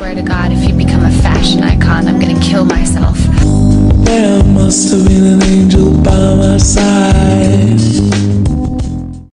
swear to God, if you become a fashion icon, I'm gonna kill myself. There must have been an angel by my side.